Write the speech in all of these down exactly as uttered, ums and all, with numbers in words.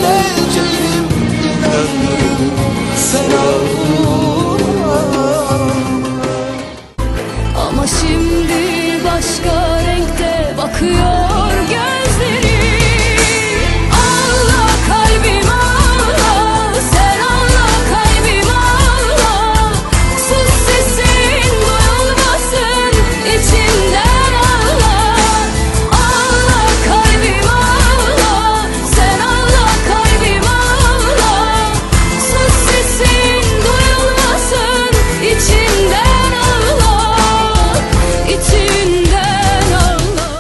öleceğim, döndürürüm sen ağlama. Ama şimdi başka renkte bakıyor gözleri. Ağla kalbim ağla, sen ağla kalbim ağla. Sus sesin duyulmasın, içimden ağla. Ağla kalbim ağla, sen ağla kalbim ağla. Sus sesin duyulmasın, içimden ağla, içimden ağla.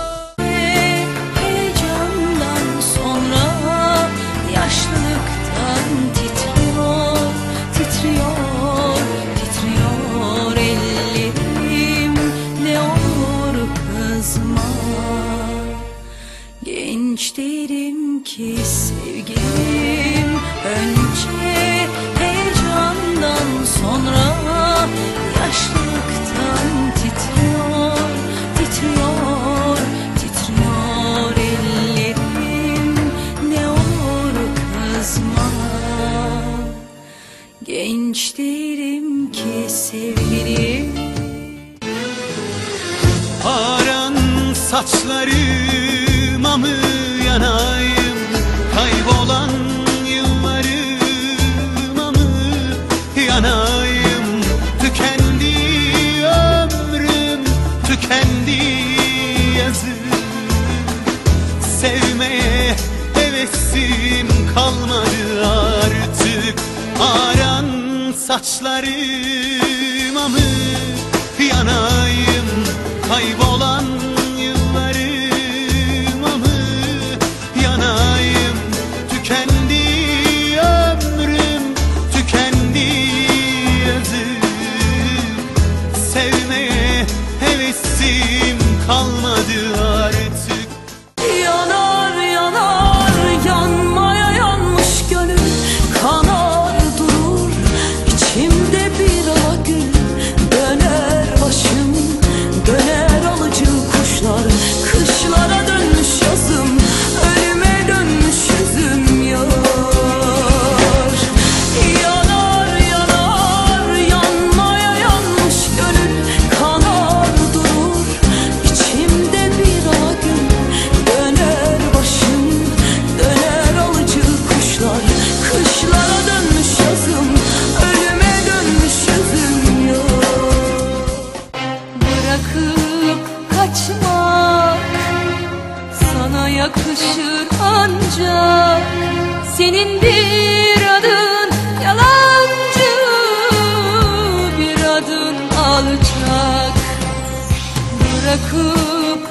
Heyecandan sonra yaşlılıktan titriyor, titriyor, titriyor ellerim. Ne olur kızma, genç derim ki sevgilim. Önce heyecandan sonra yaşlılıktan titriyor, titriyor, titriyor ellerim. Ne olur kızma, genç derim ki sevgilim. Aran saçlarıma mı yanayım, kaybolan yıllarıma mı yanayım? Tükendi ömrüm, tükendi yazım. Sevmeye hevesim kalmadı artık. Aran saçlarıma mı yanayım, kaybolan yıllarıma mı yanayım? Tükendi ömrüm, tükendi yazım. Sevmeye hevesim kalmadı artık. Yanar yanar yanmaya yanmış gönül, kanar durur içimde bir alagül. Döner başım, döner alıcı kuşlar, kışlara dönmüş yazım, ölüme dönmüş yüzüm yar. Yanar yanar yanmaya yanmış gönül, kanar durur içimde bir alagül. Döner başım, döner alıcı kuşlar, kışlara dönmüş yazım, ölüme dönmüş yüzüm yar. Bırakıp kaçmak sana yakışır ancak senin bir adın yalancı, bir adın alçak. Bırakıp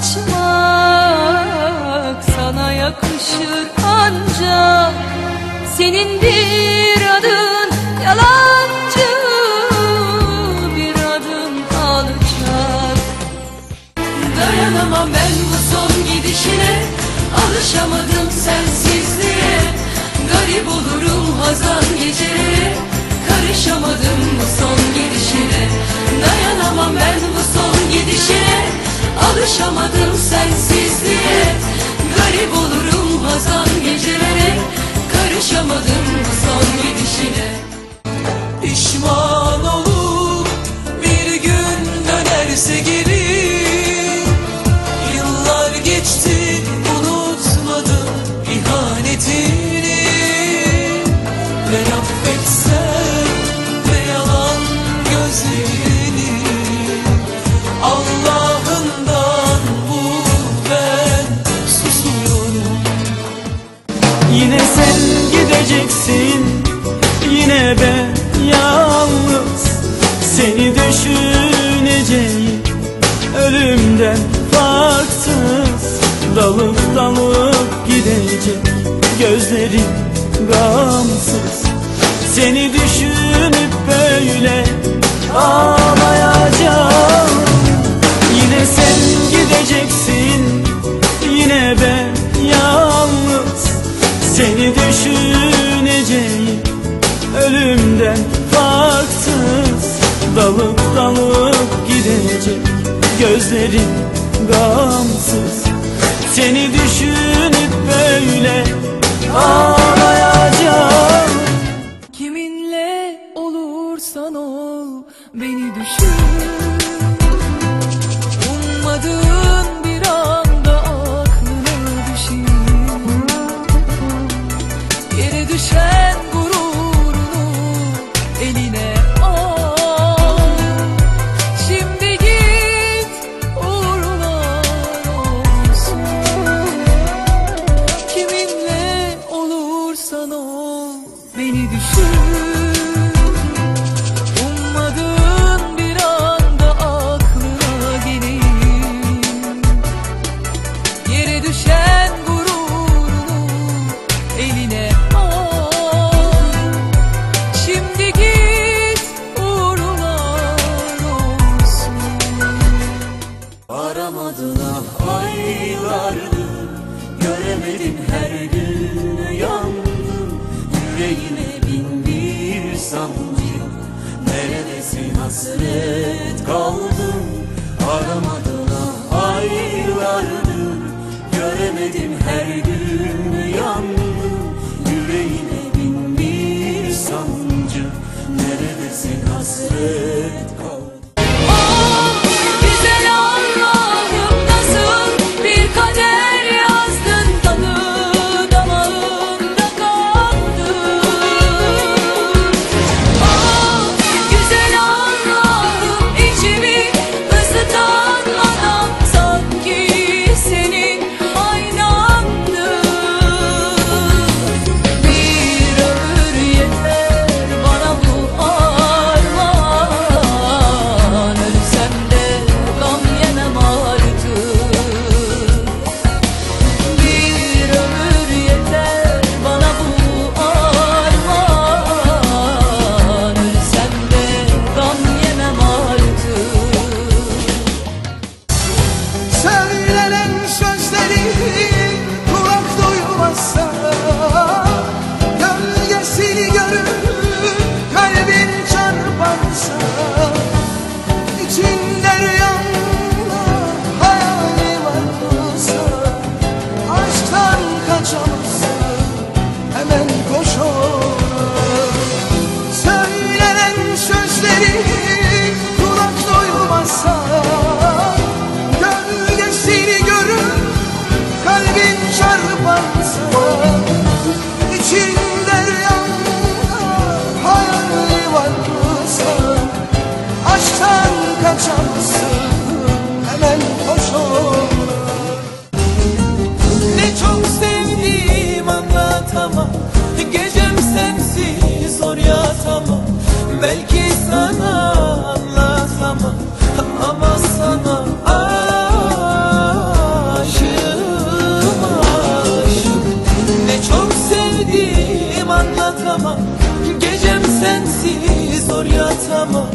kaçmak sana yakışır ancak senin bir adın yalancı, bir adın alçak. Dayanamam ben bu son gidişine, alışamadım sensizliğe. Garip olurum hazan geceleri, karışamadım bu son gidişine. Dayanamam ben bu son gidişine, alışamadım sensizliğe. Garip olurum hazan geceleri, karışamadım bu son gidişine. Pişman olup bir gün dönerse geri, yıllar geçti unutmadım ihanetini. Ben affetsem ve yalan gözlerini, Allah'ından bu ben susuyorum. Yine sen gideceksin, yine ben yalnız. Seni düşüneceğim, ölümden farksız. Dalıp dalıp gidecek gözlerim gamsız. Seni düşünüp böyle ağlayacağım. Yine sen gideceksin, yine ben yalnız. Seni düşüneceğim, ölümden farksız. Dalıp dalıp gidecek gözlerim gamsız. Seni düşünüp böyle ağlayacağım. olursan ol beni düşün. Ummadığın bir anda aklına düşeyim. Yere düşen gururunu eline al. Şimdi git, uğurlar olsun. Kiminle olursan ol beni düşün. Ummadığın bir anda aklına geleyim. Yere düşen gururunu eline al. Şimdi git, uğurlar olsun. Aramadın ah aylardır, göremedim her gün yandım. Yüreğime bin bir sancı, neredesin hasret kaldım. Aramadın ah aylardır, göremedim her gün yandım. Yüreğime bin bir sancı, neredesin hasret kaldım. Ah güzel Allah'ım, nasıl bir kader yazdın, tadı damağımda kaldı. Ah güzel Allah'ım, içimi ısıtan adam sanki senin aynandı. Bir ömür yeter bana bu armağan, ölsem de gam yemem artık. Bir ömür yeter bana bu armağan, ölsem de gam yemem artık. Söylenen sözleri kulak duymazsa, gölgesini görür kalbin çarparsa, içinde rüyamda hayali varsa, aşktan kaçamazsın hemen koş ona. Söylenen sözleri kulak duymazsa, gölgesini görür kalbin çarparsa, içinde rüyamda hayali varsa, aşktan kaçamazsın hemen koş ona. Ne çok sevdiğim anlatamam, gecem sensiz zor yatamam. Belki sana anlatamam ama sana aşığım, aşığım. Ne çok sevdiğim anlatamam, gecem sensiz zor yatamam.